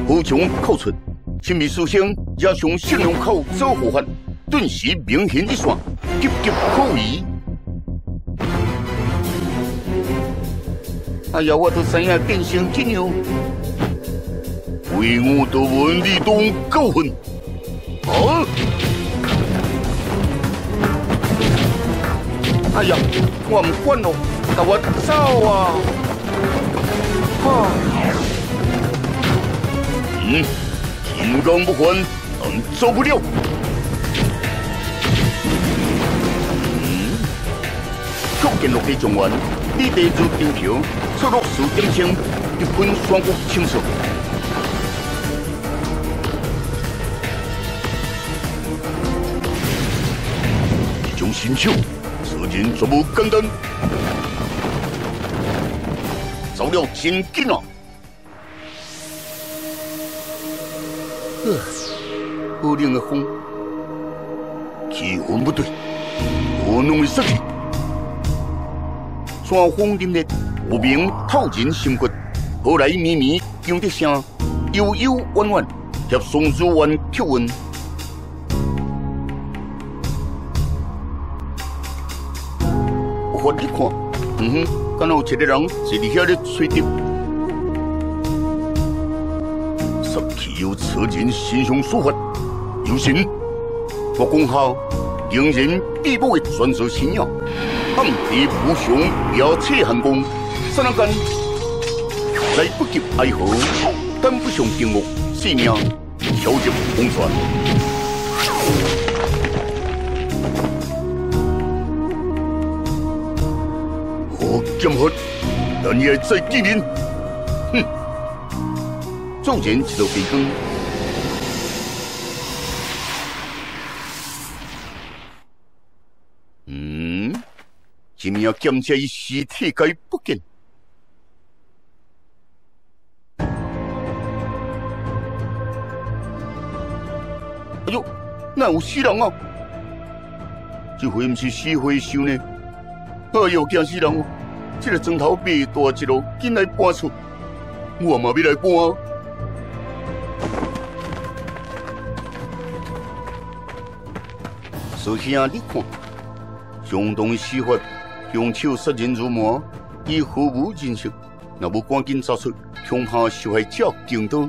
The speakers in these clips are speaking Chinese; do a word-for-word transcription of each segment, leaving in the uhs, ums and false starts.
何从扣出，新秘书生也从信用口走护法，顿时明显一线，急急可疑。哎呀，我都知影变成怎样，为我都问你当狗混，啊！哎呀，我唔管咯，带我走啊！啊！嗯，金刚不还，俺走不了。嗯，福建落地状元，你地主张条，出落数点星，一分双国清楚。一种新手。 事情全部简单，走了真紧啊！呃，好冷的风，气温不对，可能会失去。山风凛冽，无名透人心骨。后来绵绵响笛声，悠悠婉婉，协松树湾气温。 我你看，嗯哼，敢有一个人是伫遐咧吹笛？杀气有此人心胸所发，有神。我讲下，令人闭目的传说信仰，暗地无常，遥彻寒光，刹那间来不及哀嚎，担不上惊愕，性命飘入风川。 剑法，但也在见面。哼，骤然一道白光，嗯，一名剑者以尸体该不见。哎呦，哪有死人啊？这回不是死回收呢？哎呦，惊死人哦！ 这个砖头未大一路，紧来搬出，我嘛要来搬。师兄，你看，相当司法，凶手杀人如麻，已毫无人性，若无赶紧抓出，恐怕受害者更多。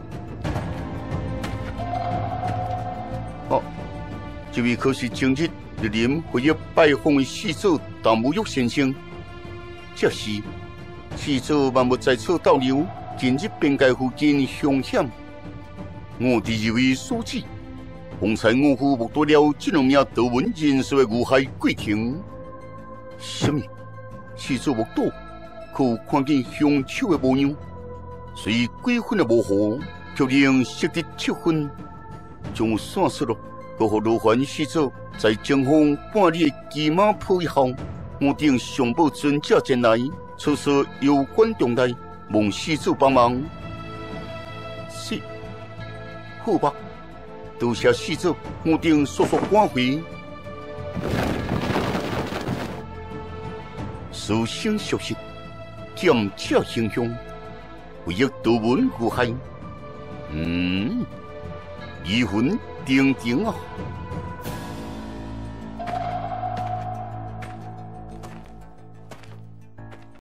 哦，这位可是前日日林回约拜访的始祖陈无玉先生。 这时，始祖万物在此逗留，近日边界附近凶险。我第二位书记，方才我府目睹了这两名道文人士的遇害过程。什么？始祖目睹，可有看见凶手的模样？虽几分的模糊，却令识得七分。将线索了，搁互罗环始祖在前方半里的骑马铺以后。 我等上报尊者前来，出示有关重大，望施主帮忙。是，好吧，多谢施主，我等速速赶回。书生消息，剑者行凶，为一道文遇害。嗯，疑魂定定啊！